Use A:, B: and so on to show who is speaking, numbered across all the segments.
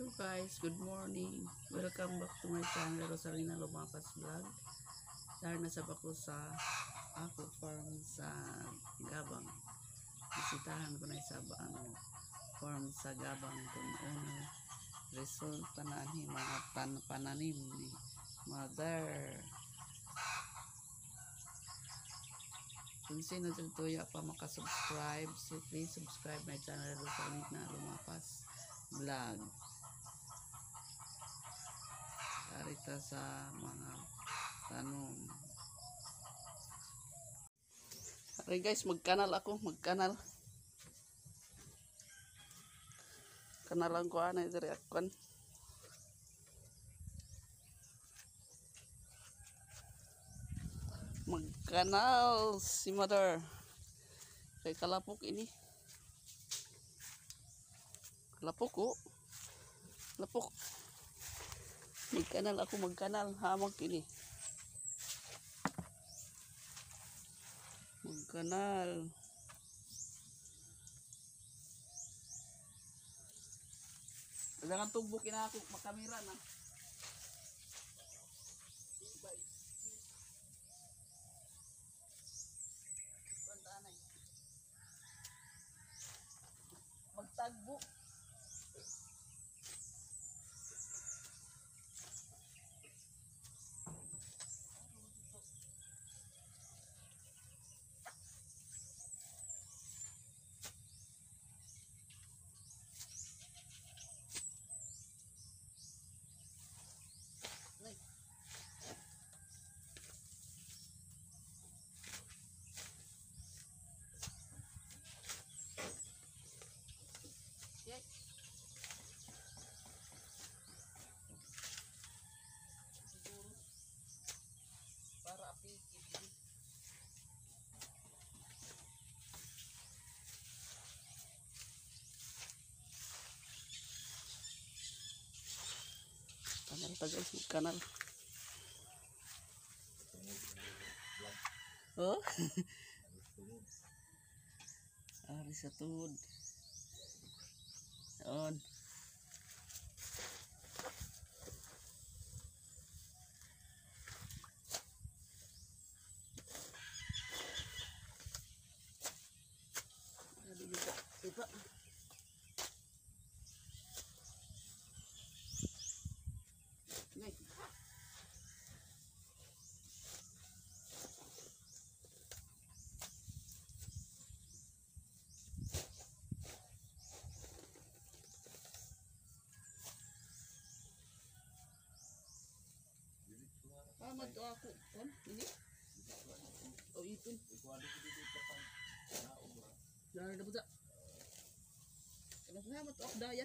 A: So guys, good morning. Welcome back to my channel, Rosalina Lumapas Vlog. Dahil nasa ako sa ako farm sa Gabang. Bisitahan ko na sa farm sa Gabang kung ano result pananim mga pananim ni mother. Kung sino tuya pa makasubscribe, so please subscribe my channel, Rosalina Lumapas Vlog. Karita sa mga tanong. Okay guys, magkanal ako, magkanal. Kanalan ko ana diri akon. Magkanal si mother. Kay kalapok ini. Kalapok ko. Lapok. Magkanal ako, magkanal. Hamag ini. Magkanal. Kailangan tugbukin ako, makamera na. Magtagbo. Para api ini. Kanal ta guys, kanal. Oh. Ari sa tuhod. On. Iba. Nih. Amat to ako kon ini. Oh itu. Jangan ada budak. Kenapa amat to dayan?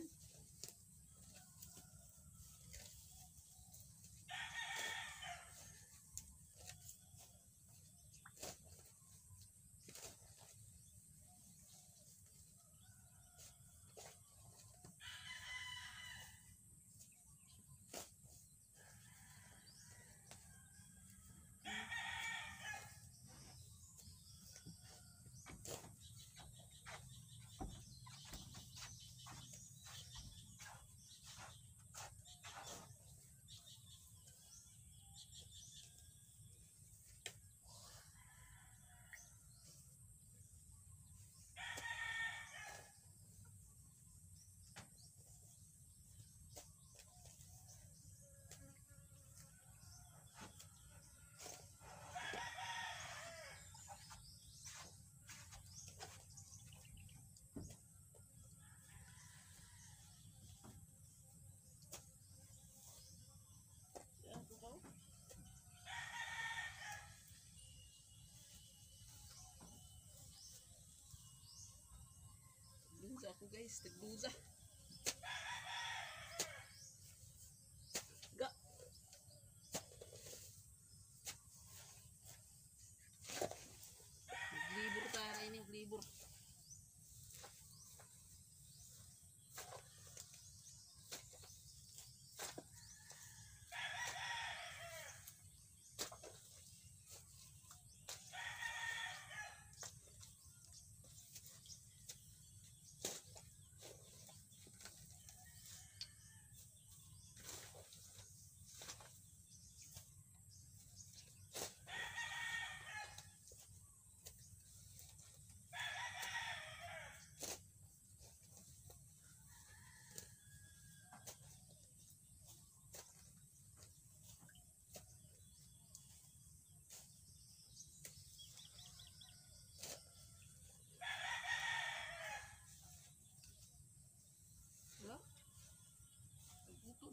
A: Duza ako guys, tigduza. Ga. Naglibur tayo ini, naglibur.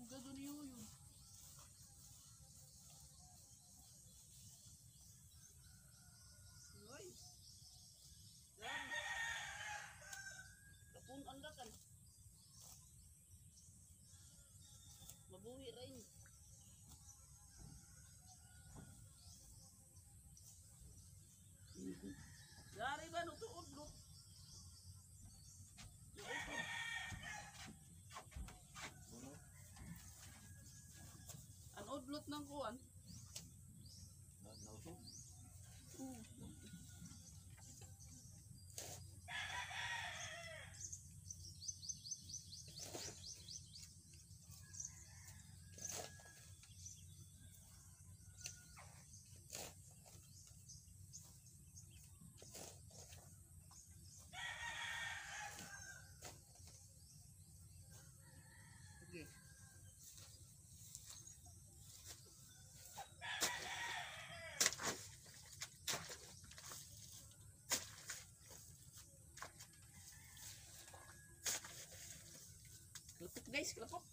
A: Gado niyo yun. Ay. Yan. Kapun anda kan. Mabuhi rin. Dari ba no tuod no? Ang udlot ng kuan.
B: Nausog?
A: Okay. Kelapok guys, kelapok.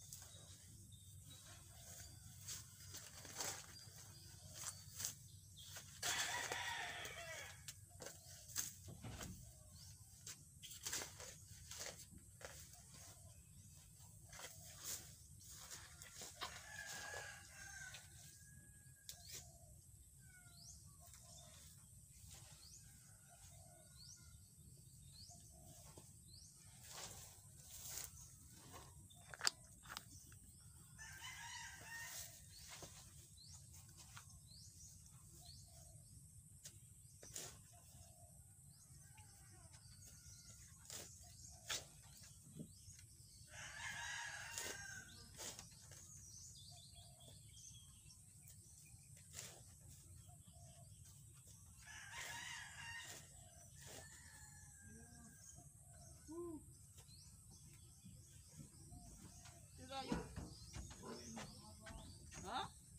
A: Tira yun. Ha?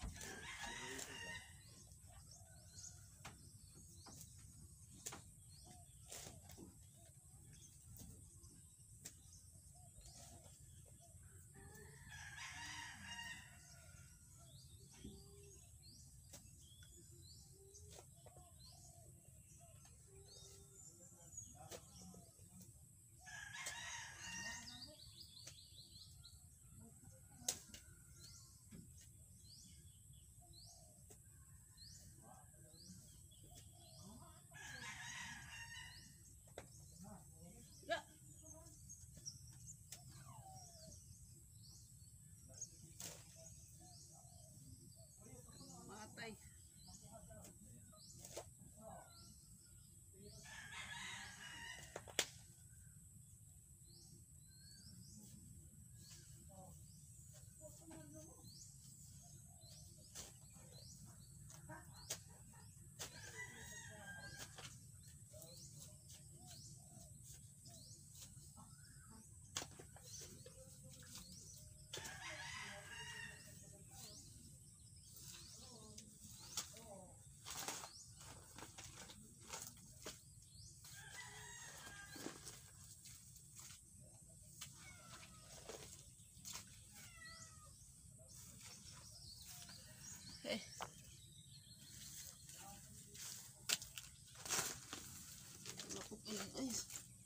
A: Ya. Matay. Eh. Lapok ini guys.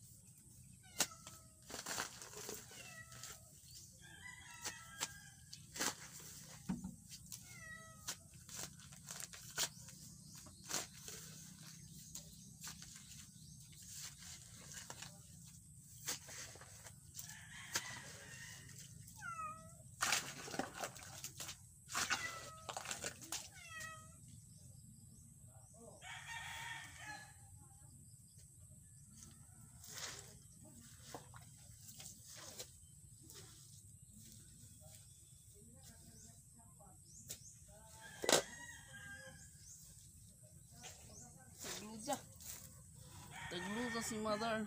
A: Tagluza. Tagluza si mother.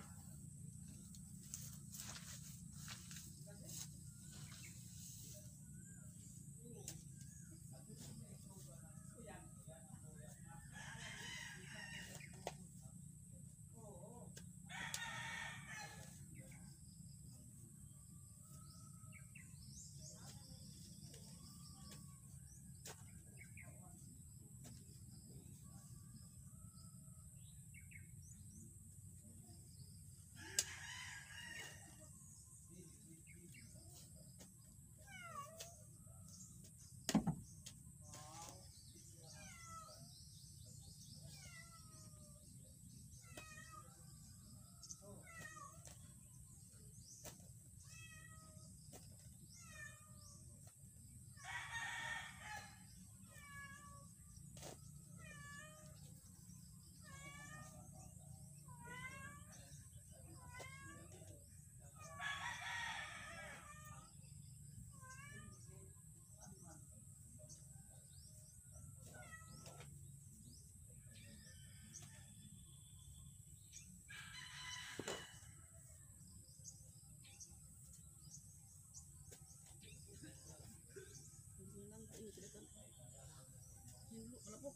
A: malapok.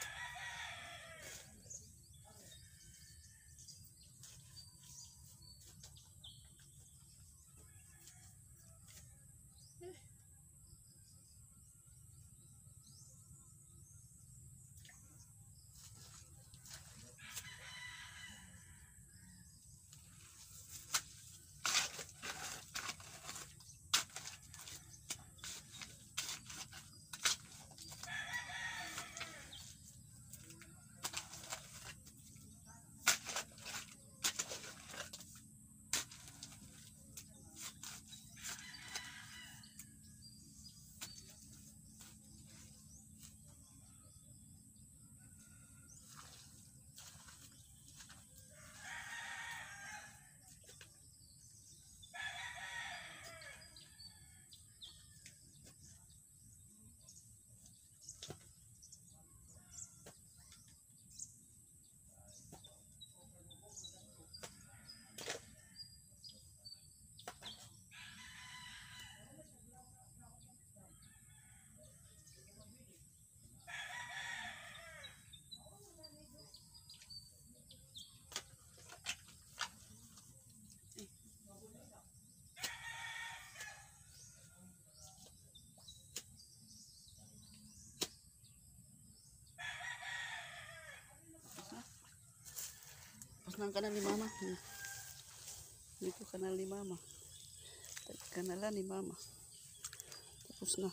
A: Tapos ng kanal ni mama. Dito kanal ni mama. Kanalan ni mama. Tapos na.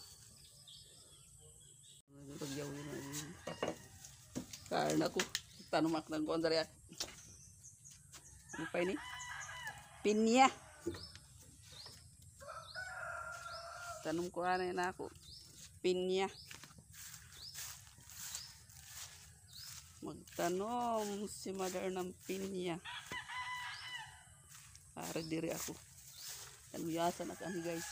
A: Pagyawin na yun. Karena ko. Tanumak ng kondariak. Ano pa ini? Pinya. Tanong ko na yun ako. Pinya. Magtanom si mother ng pinya. Para diri ako. Kanuyasan na kami guys.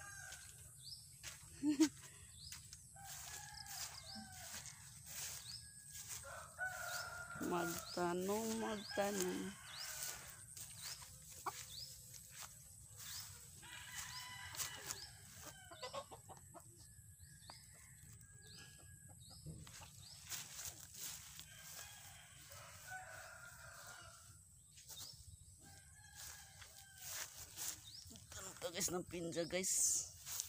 A: Magtanom. Guys ng pinja guys.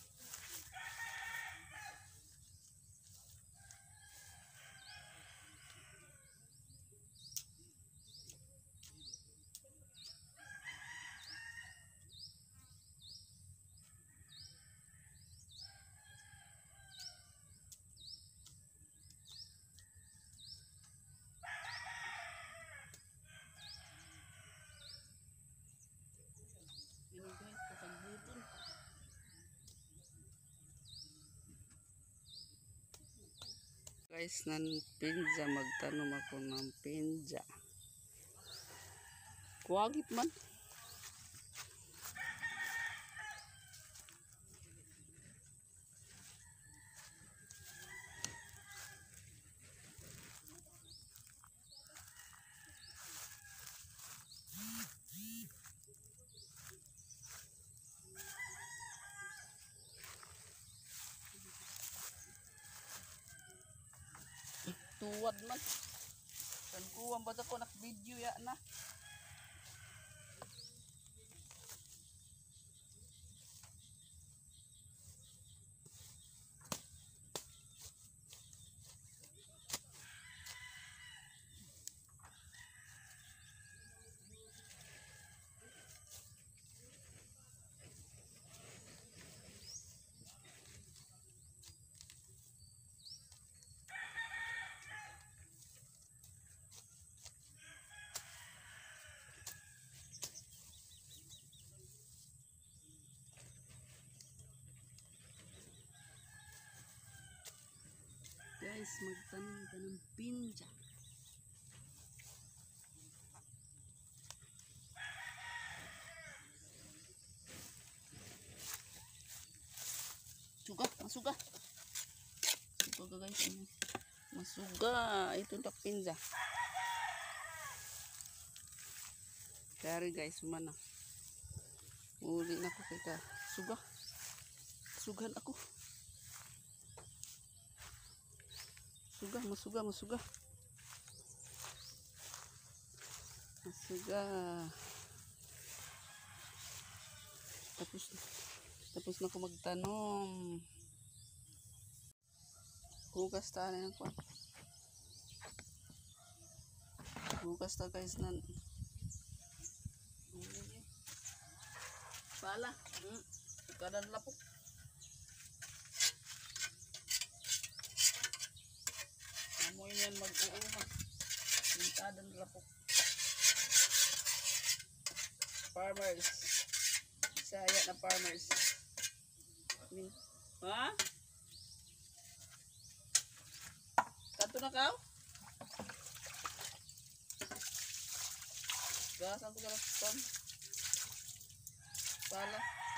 A: Guys, ng pinja, magtanom ako ng pinja. Kuwagit man. Tuwad man. Kan kuwang ba ko nak video ya na. Guys, magtanim ka ng pinja. Masuga. Suga guys. Masuga. Ito yung pinja. Kaya guys, mana. Uli na ko kaya. Sugan ako. Musuga, musuga, musuga. Musuga. Tapos na ko magtanom. Hugas ta na yan ko. Hugas ta guys nan. Pala. Kadan lapok. Amoy niyan mag-uuma. Kadan lapok. Farmers. Saya na farmers. Ha? Kanto na ka? Gasan ko na ton. Pala.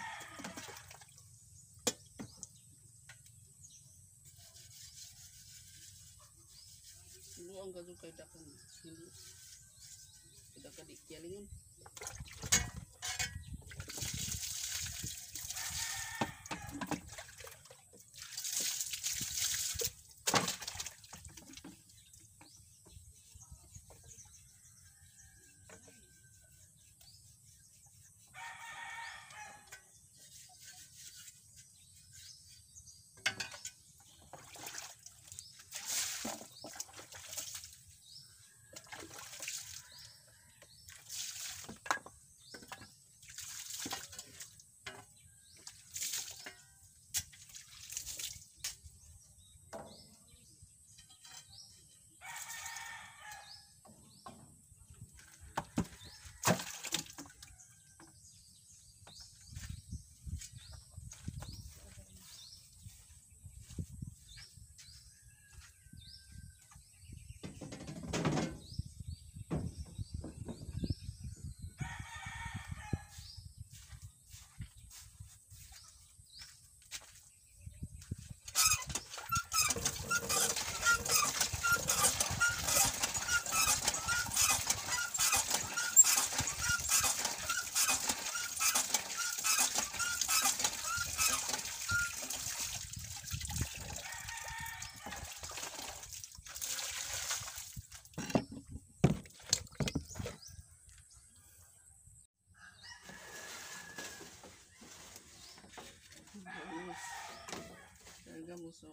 A: Hindi ang gagawin kay dakang. Hindi. Kita ka di kialingin. Muso.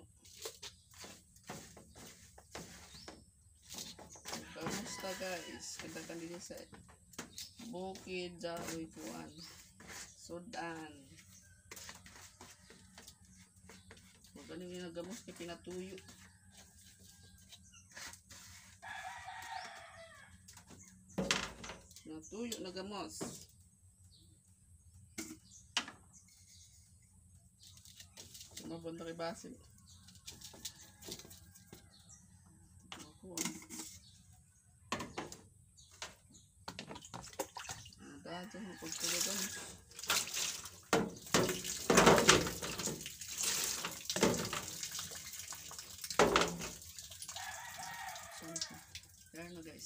A: Kamusta guys? Kadakan din sa bukid Jaroy Kuan. Sudan. Magaling yung nagamos kay pinatuyo. Natuyo nagamos. Mabunda kay Basil. Ako. Dati mo pagtulagan. So, there na guys.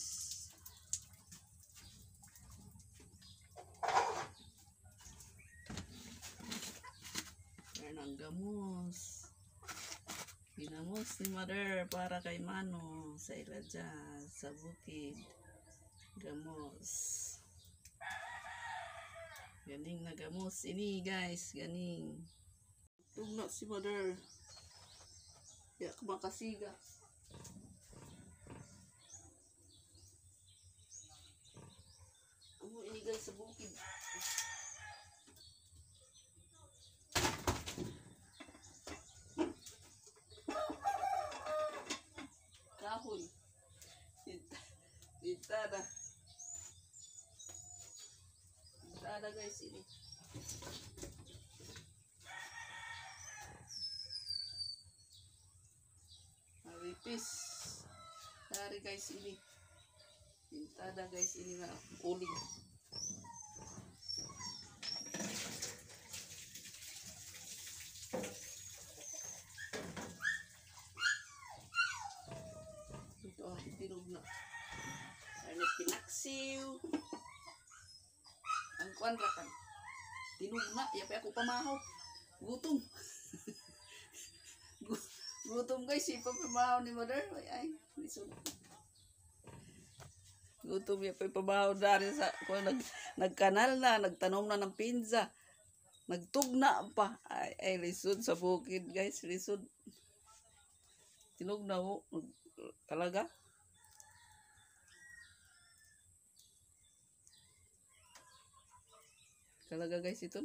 A: Ang gamos. Ginamos ni mother para kay Mano sa Ilaja, sa bukid. Gamos. Ganing na gamos ini guys, ganing. Tugna si mother. Ya kumakasiga. Amo ini guys sa bukid. Kahoy. Itada. Itada guys ini. Haripis. Dari guys ini. Itada guys ini na uling. Tinog na. Ano pinaksiw. Ang kwanra kan. Tinog na. Yapay ako pamahaw. Gutom. Gutom guys, sipa pabaho ni mother. Ay, lisod. Gutom niya pa pabaho dari sa kung nagkanal na, nagtanom na ng pinza. Nagtugna pa. Ay lisod sa bukid guys, lisod. Tinugna ho. Talaga. Talaga guys ito.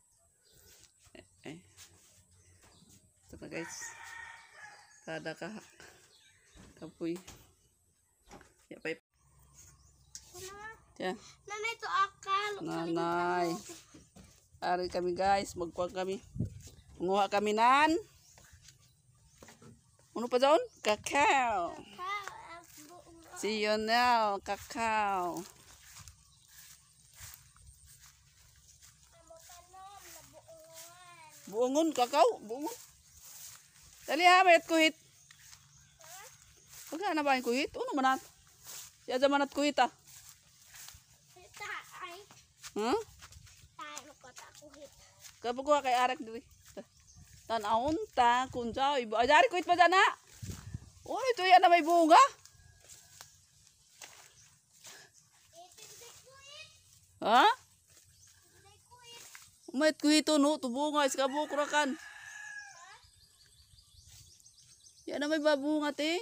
A: Ito na guys. Kada kapoy. Yapay. Yan.
B: Nanay to akal.
A: Nanay. Ari kami guys, magkuha kami. Manguha kami nan. Ano pa doon? Kakao. See you now, kakao. Buongon, kakao, buongon. Dali ha, mayat kuhit. Pagka na ba yung kuhit? Ano manat? Siya dyan manat kuhit ah. Huh? Kapag kay arak diri. Tanahon ta, kunsa, iba. Ajari kuhit pa dyan ha. Oh, ito yan na may bunga. Ha? Umayat kuhito no, tubunga, iskabukurakan. Yan na may babunga ting.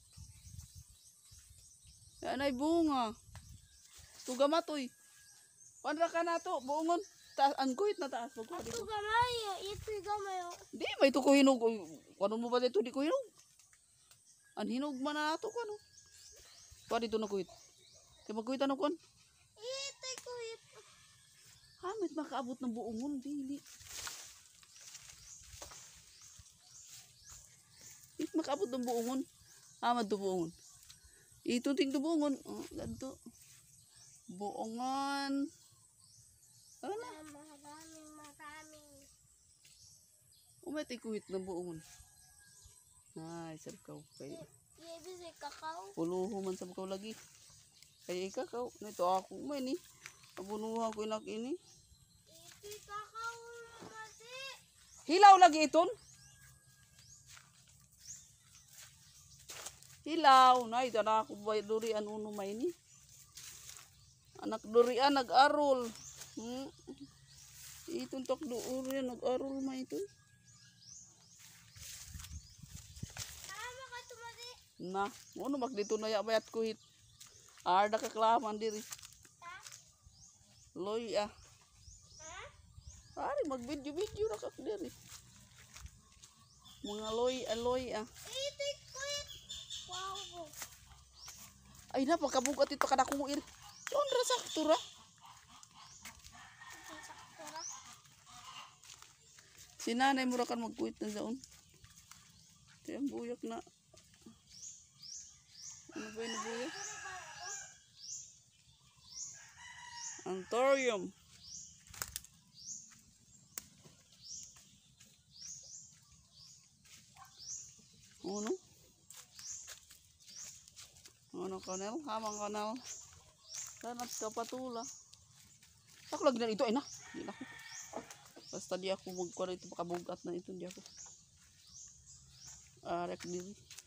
A: Yan ay bunga. Tuga matoy. Pandra ka na to, buongon. Ang kuhit na taas.
B: Ito gamay, ito gamay.
A: Di, may ito ko hinog. Kano mo ba dito di ko hinog? Ang hinog man na ito ko ano. Kuha dito na kuhit. Kaya magkuhit ano kon?
B: Ito kuhit.
A: Hamit makaabot ng buongon. Dili. It makaabot ng buongon. Hamad to buongon. Ito ting to buongon. Oh, ganito. Buongon. Ano na?
B: Maraming.
A: Umati kuhit ng buongon. Ay, sabaw kayo.
B: Ibig say kakao.
A: Puluho man sabaw lagi. Kaya ikakaw. Ito ako may ni. Abunuhan ko inak ini.
B: Ito kakao mati.
A: Hilaw lagi iton. Hilaw. Na, ito na ako ba durian uno may ni. Anak durian nag-arol. Itong tok durian nag-arol may ito.
B: Tama ka tumati.
A: Na, ano magdito na yabayat kuhit. Arda kaklaman diri. Loy ah. Ari mag-video na kak diri. Mga aloy ah.
B: Ito kuhit. Wow.
A: Ay na pagkabugat ito kada kong ir. Sondra saktura. Si nanay mura kan magkuit na daon. Kaya buyak na. Ano ba yung buyak? Antorium. Ano? Ano kanel? Hamang kanel. Danat ka patula. Ako lagi na ito ay na. Di na ako. Basta di ako magkuha ito makabugat na ito di ako. Arek diri.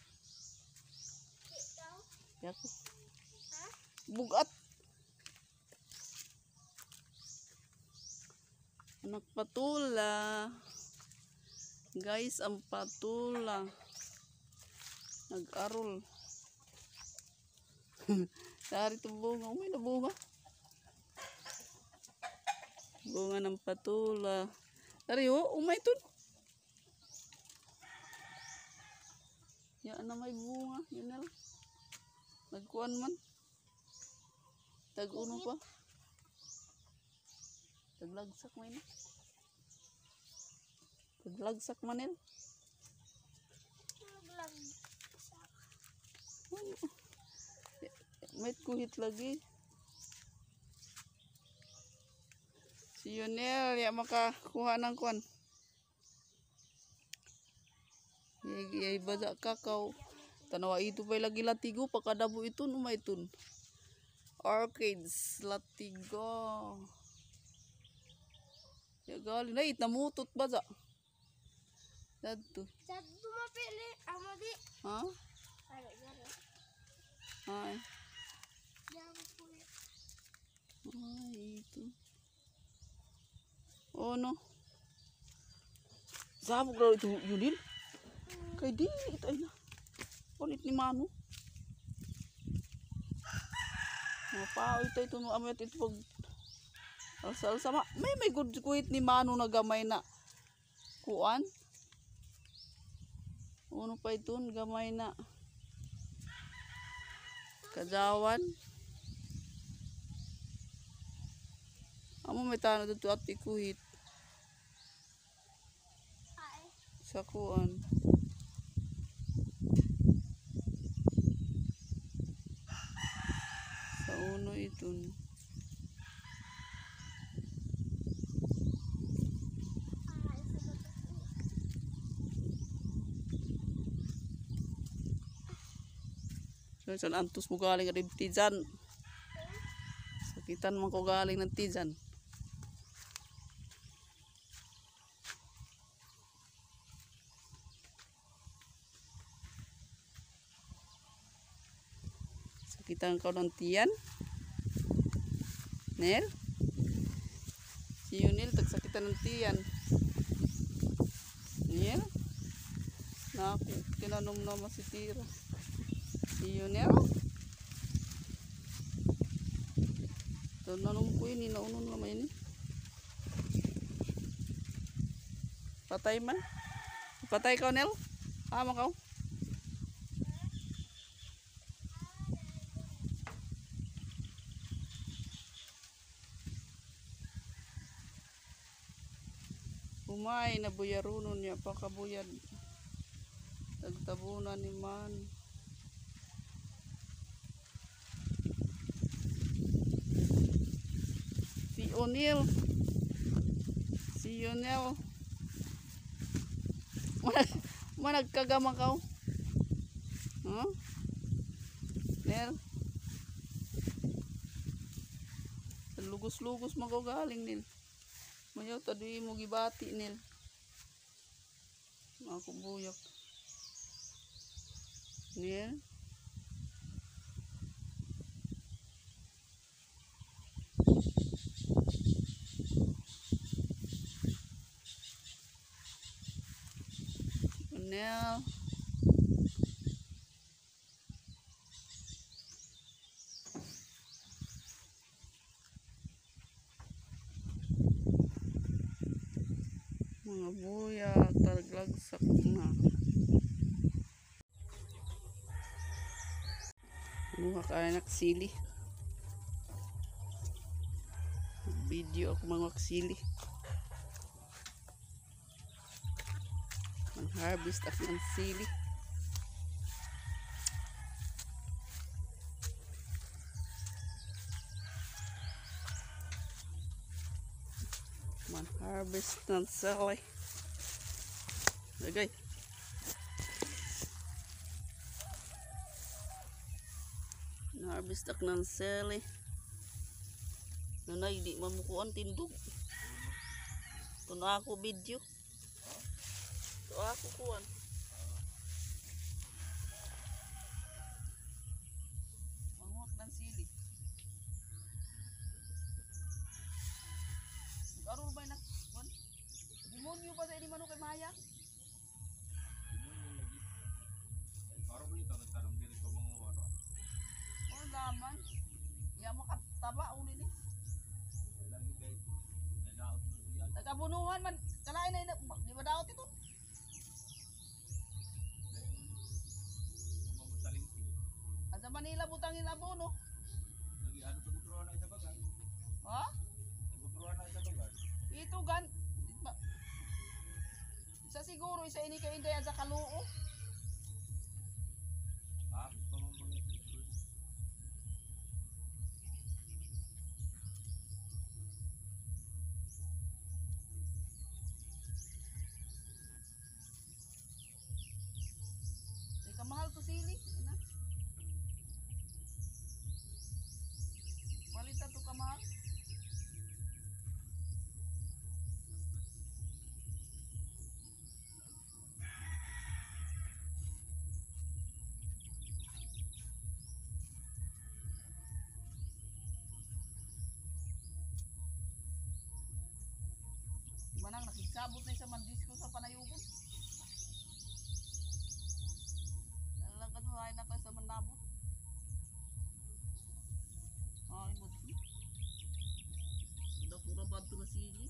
A: Di ako. Bugat. Anak patula. Guys, ang patula. Nag-arol. Dari ito bunga. May nabunga. Bunga ng patula. Dari umay ito. Yan na may bunga. Yan na lang. Nagkuhan man. Tag-uno pa. Taglagsak man yun. Taglagsak man yun. May kuhit lagi. Si Yonel, ya makakuha ng kuhan. Yay baza kakao. Tanawa ito pa lagi latigo. Pagkadabo ito, umay ito. Orchids, latigo. Ya gali na namutot baza. Dadto.
B: Sa tumapili. Amo di.
A: Ha?
B: Ano, gano'n.
A: Ay.
B: Diyan kuya.
A: Ay, ito. Oh, no. Sabog raw ito, Yunil. Kay di, ito ay na. Ulit ni Manu. Mapao ito no amet ito pag alsal sama. May good kuit ni Manu na gamay na kuan. Uno pa ito gamay na kajawan. Amo may tanong dito at ikuhit
B: Ay.
A: sa kuan. Sa uno ito.
B: Ay, sa batas.
A: San antos mo galing rin tijan. Sakitan man ko galing ng tijan. Sakitan ko ng tiyan. Nel? Si Yunil, tagsakitan ng tiyan. Nel? Naku, kinanom naman si Tira. Si Yunil? Ito nanom ko yun, inaunon naman yun. Patay man? Patay ka, Nel? Ama ka? Umay, nabuyarunon niya, pakabuyad. Tagtabunan ni Man. Si O'Neil. Si O'Neil. Managkagama ka. Huh? Nel. Lugos-lugos magaling Nil. Mayaw tadi mo gibati Nil. Ako buyak. Nil. Nel. Mga buyak, talaglagsak na. Buha ka anak sili. Video ako mga sili. Mag-harvest ako ng sili. Mag-harvest ng sili. Lagay. Harvest ako ng sili. Nanay, di mamukuan tindog. Ito na ako video. Ito ako kuan. Manguak ng sili. Mag-arul ba na kuan? Demonyo ba sa ini manok kay Maya? Oh, laman. Ya mo kataba uli ni. Nagabunuhan man kalain na di ba daot ito? Sa Manila butangin abono. Ha? Ito gan sa siguro isa ini kay Inday sa Kaluo. Mahal to sili. Walita to kamahal. Sabot na sa mandis ko sa panayugon. Nalagad mo ay na ka sa mandabot. Ay, mo. Dako ra ba ito na sili?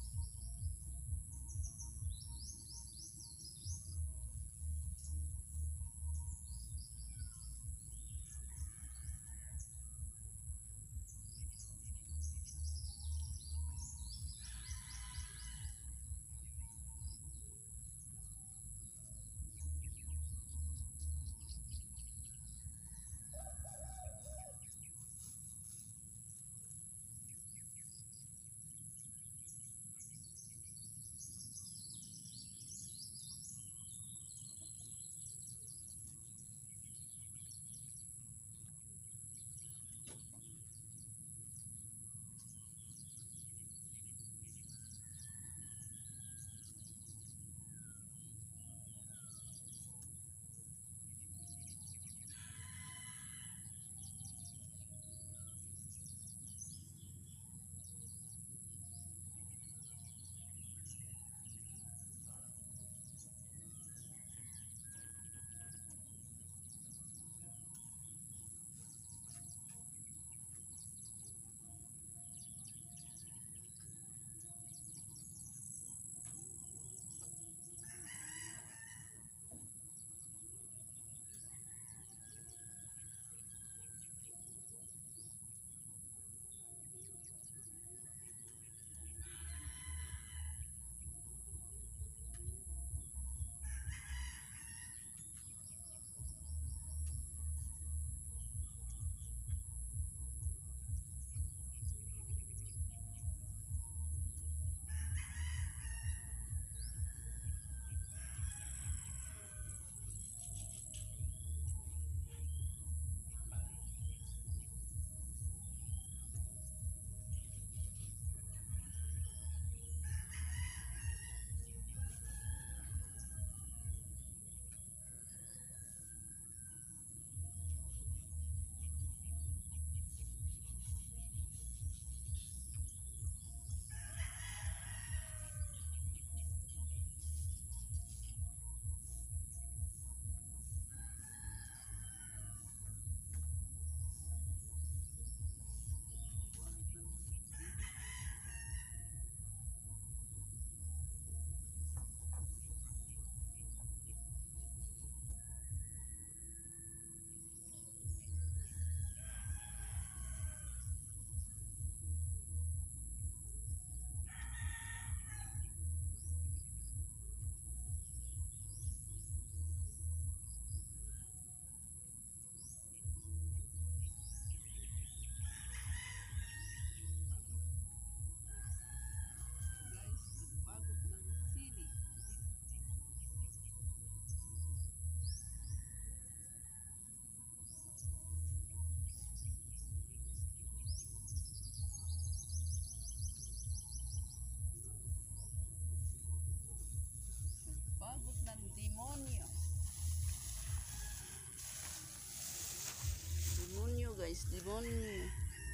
A: Guys, demonyo.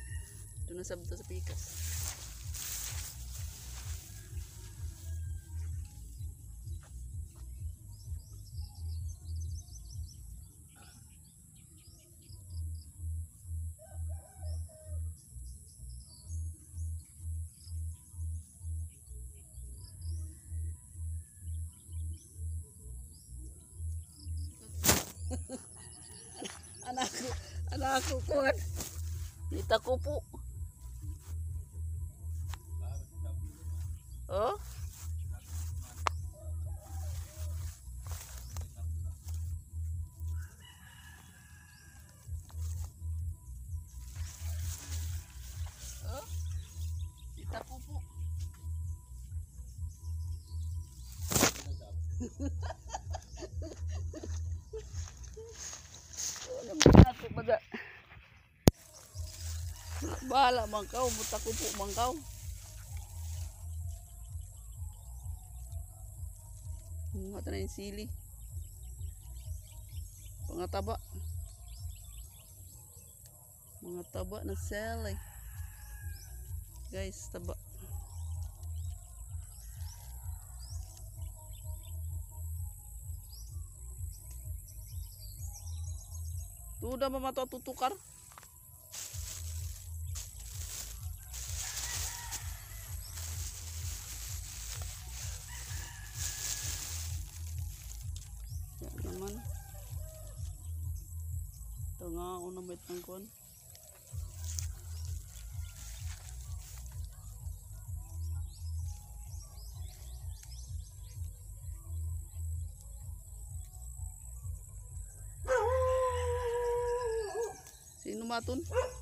A: Ito na sabto sa pikas. anak ko kuhan. Nita ko po. Oh? Oh? Nita ko po. Ako baga. Bahala mangkaw, buta ko po mangkaw. Mga na yung sili. Pangataba. Mga taba na sili. Eh. Guys, taba. Tuda mamato tutukar. Yan naman. Ito nga unang bait ng kon. Sino maton?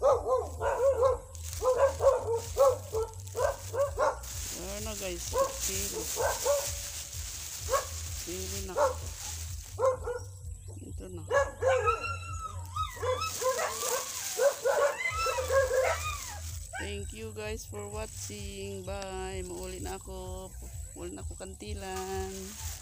A: Ayan na guys. Sili. Sili na. Ito na. Thank you guys for watching. Bye. Mauli na ako. Mauli na ako kantilan.